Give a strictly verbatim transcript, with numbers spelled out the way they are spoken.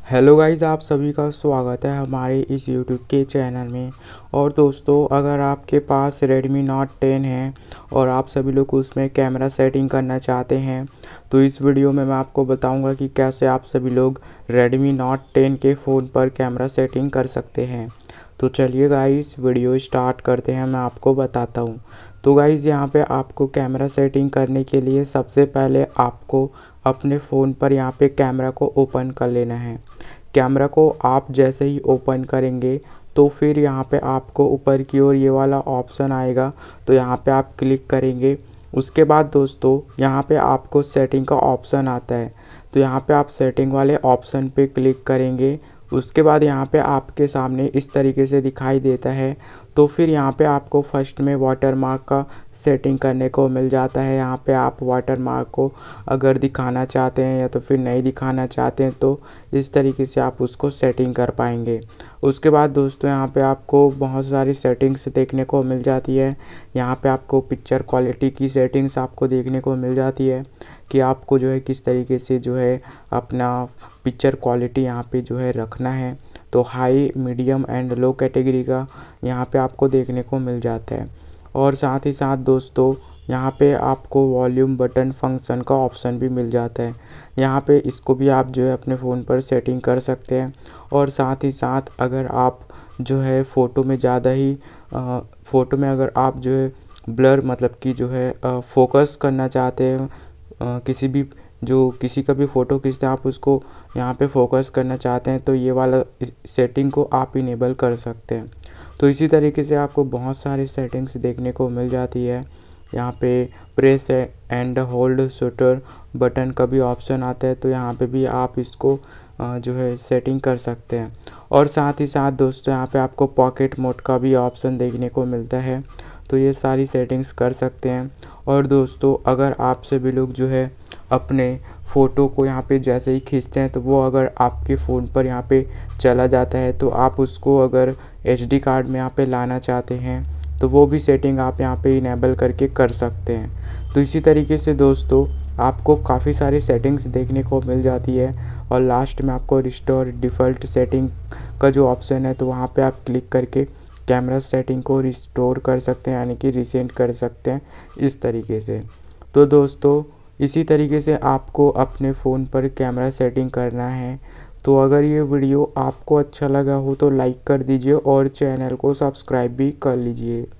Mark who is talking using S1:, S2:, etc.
S1: Hello guys, आप सभी का स्वागत है हमारे इस यूट्यूब के चैनल में। और दोस्तों, अगर आपके पास रेडमी नोट टेन है और आप सभी लोग उसमें कैमरा सेटिंग करना चाहते हैं तो इस वीडियो में मैं आपको बताऊंगा कि कैसे आप सभी लोग रेडमी नोट टेन के फ़ोन पर कैमरा सेटिंग कर सकते हैं। तो चलिए गाइस, वीडियो स्टार्ट करते हैं, मैं आपको बताता हूँ। तो गाइस, यहाँ पे आपको कैमरा सेटिंग करने के लिए सबसे पहले आपको अपने फ़ोन पर यहाँ पे कैमरा को ओपन कर लेना है। कैमरा को आप जैसे ही ओपन करेंगे तो फिर यहाँ पे आपको ऊपर की ओर ये वाला ऑप्शन आएगा, तो यहाँ पे आप क्लिक करेंगे। उसके बाद दोस्तों, यहाँ पे आपको सेटिंग का ऑप्शन आता है, तो यहाँ पे आप सेटिंग वाले ऑप्शन पे क्लिक करेंगे। उसके बाद यहाँ पे आपके सामने इस तरीके से दिखाई देता है। तो फिर यहाँ पे आपको फर्स्ट में वाटर मार्क का सेटिंग करने को मिल जाता है। यहाँ पे आप वाटर मार्क को अगर दिखाना चाहते हैं या तो फिर नहीं दिखाना चाहते हैं तो इस तरीके से आप उसको सेटिंग कर पाएंगे। उसके बाद दोस्तों, यहाँ पे आपको बहुत सारी सेटिंग्स देखने को मिल जाती है। यहाँ पे आपको पिक्चर क्वालिटी की सेटिंग्स आपको देखने को मिल जाती है कि आपको जो है किस तरीके से जो है अपना पिक्चर क्वालिटी यहाँ पे जो है रखना है। तो high, medium and low category का यहाँ पे आपको देखने को मिल जाता है। और साथ ही साथ दोस्तों, यहाँ पे आपको वॉल्यूम बटन फंक्शन का ऑप्शन भी मिल जाता है। यहाँ पे इसको भी आप जो है अपने फ़ोन पर सेटिंग कर सकते हैं। और साथ ही साथ अगर आप जो है फ़ोटो में ज़्यादा ही फ़ोटो में अगर आप जो है ब्लर मतलब कि जो है फोकस करना चाहते हैं, आ, किसी भी जो किसी का भी फ़ोटो खींचते हैं आप उसको यहाँ पे फोकस करना चाहते हैं तो ये वाला सेटिंग को आप इनेबल कर सकते हैं। तो इसी तरीके से आपको बहुत सारी सेटिंग्स देखने को मिल जाती है। यहाँ पे press and hold shutter button का भी ऑप्शन आता है, तो यहाँ पे भी आप इसको जो है सेटिंग कर सकते हैं। और साथ ही साथ दोस्तों, यहाँ पे आपको पॉकेट मोड का भी ऑप्शन देखने को मिलता है, तो ये सारी सेटिंग्स कर सकते हैं। और दोस्तों, अगर आप सभी लोग जो है अपने फ़ोटो को यहाँ पे जैसे ही खींचते हैं तो वो अगर आपके फ़ोन पर यहाँ पे चला जाता है, तो आप उसको अगर एच डी कार्ड में यहाँ पे लाना चाहते हैं तो वो भी सेटिंग आप यहाँ पे इनेबल करके कर सकते हैं। तो इसी तरीके से दोस्तों, आपको काफ़ी सारी सेटिंग्स देखने को मिल जाती है। और लास्ट में आपको रिस्टोर डिफ़ॉल्ट सेटिंग का जो ऑप्शन है, तो वहाँ पे आप क्लिक करके कैमरा सेटिंग को रिस्टोर कर सकते हैं, यानी कि रीसेट कर सकते हैं इस तरीके से। तो दोस्तों, इसी तरीके से आपको अपने फ़ोन पर कैमरा सेटिंग करना है। तो अगर ये वीडियो आपको अच्छा लगा हो तो लाइक कर दीजिए और चैनल को सब्सक्राइब भी कर लीजिए।